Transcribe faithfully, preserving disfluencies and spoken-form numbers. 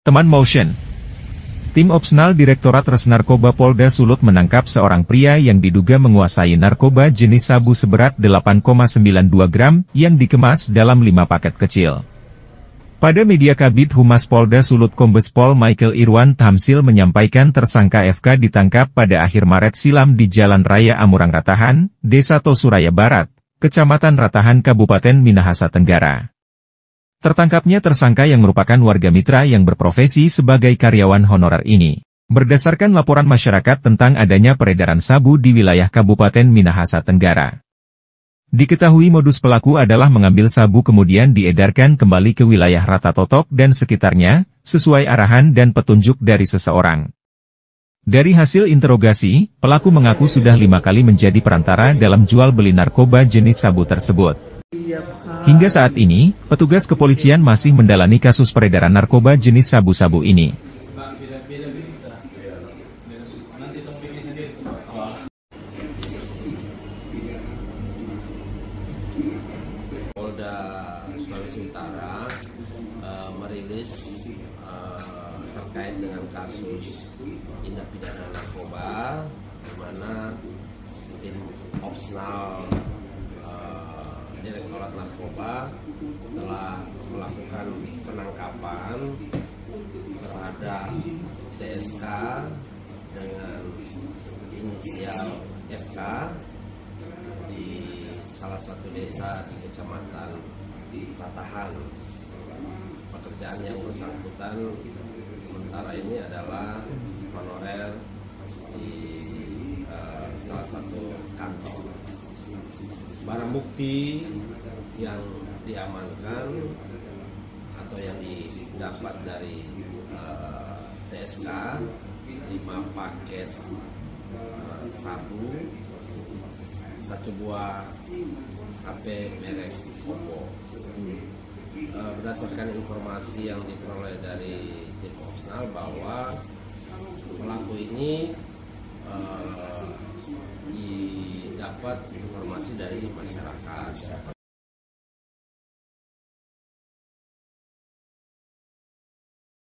Teman Motion. Tim Opsnal Direktorat Res Narkoba Polda Sulut menangkap seorang pria yang diduga menguasai narkoba jenis sabu seberat delapan koma sembilan dua gram yang dikemas dalam lima paket kecil. Pada media Kabid Humas Polda Sulut Kombes Pol Michael Irwan Tamsil menyampaikan tersangka F K ditangkap pada akhir Maret silam di Jalan Raya Amurang Ratahan, Desa Tosuraya Barat, Kecamatan Ratahan Kabupaten Minahasa Tenggara. Tertangkapnya tersangka yang merupakan warga mitra yang berprofesi sebagai karyawan honorer ini. Berdasarkan laporan masyarakat tentang adanya peredaran sabu di wilayah Kabupaten Minahasa Tenggara. Diketahui modus pelaku adalah mengambil sabu kemudian diedarkan kembali ke wilayah Ratatotok dan sekitarnya, sesuai arahan dan petunjuk dari seseorang. Dari hasil interogasi, pelaku mengaku sudah lima kali menjadi perantara dalam jual beli narkoba jenis sabu tersebut. Hingga saat ini, petugas kepolisian masih mendalami kasus peredaran narkoba jenis sabu-sabu ini. Polda Sulawesi Utara uh, merilis uh, terkait dengan kasus tindak pidana narkoba, di mana tim Opsnal uh, Direktorat Narkoba telah melakukan penangkapan terhadap T S K dengan inisial F K di salah satu desa di Kecamatan Ratahan. Pekerjaan yang bersangkutan sementara ini adalah honorer di uh, salah satu kantor. Barang bukti yang diamankan atau yang didapat dari uh, T S K lima paket uh, sabu, satu buah H P merek Oppo. Uh, berdasarkan informasi yang diperoleh dari tim Opsnal bahwa pelaku ini uh, didapat informasi dari masyarakat.